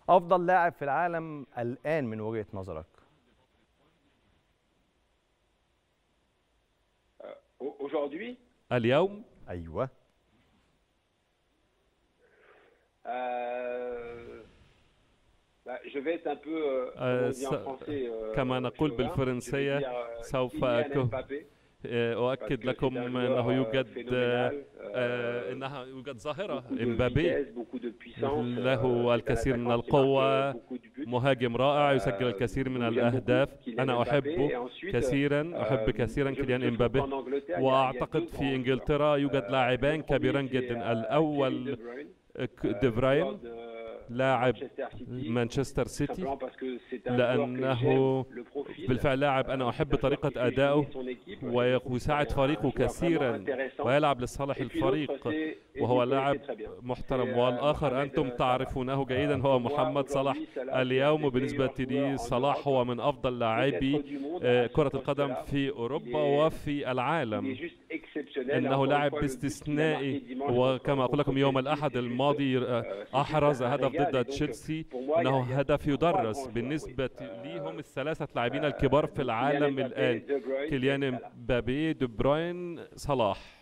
افضل لاعب في العالم الان من وجهة نظرك؟ Aujourd'hui, اليوم ايوه. je vais être un peu, comme on dit en français, كما نقول chauvin. Je vais بالفرنسية dire سوف Kylian Mbappé, parce أؤكد que c'est لكم un أنه joueur يوجد phénoménal, إنها يوجد ظاهرة beaucoup de إمبابي، vitesse, beaucoup de puissance. له C'est un الكثير من attaquant qui marque القوة، beaucoup de buts. مهاجم رائع يسجل الكثير من Donc j'aime beaucoup الأهداف. Kylian أنا Mbappé. أحبه Et ensuite, كثيرا، أحب كثيرا كيليان je trouve إمبابي. qu'en Angleterre, il y a وأعتقد deux في grands joueurs. إنجلترا يوجد لاعبان Le كبيران premier, c'est جدا. Kevin De الأول Bruyne, دي بروين joueur de لاعب Manchester City, مانشستر tout سيتي، simplement parce que c'est un joueur que لأنه j'aime, le profil. بالفعل لاعب أنا أحب طريقة أدائه ويساعد فريقه كثيرا ويلعب لصالح الفريق، وهو لاعب محترم. والآخر أنتم تعرفونه جيدا هو محمد صلاح. اليوم بالنسبة لي صلاح هو من أفضل لاعبي كرة القدم في أوروبا وفي العالم. إنه لاعب باستثنائي، وكما أقول لكم يوم الأحد الماضي أحرز هدف ضد تشيلسي، إنه هدف يدرس. بالنسبة لي هم الثلاثة لاعبين الكبار في العالم الآن: كيليان مبابي، دي بروين، صلاح.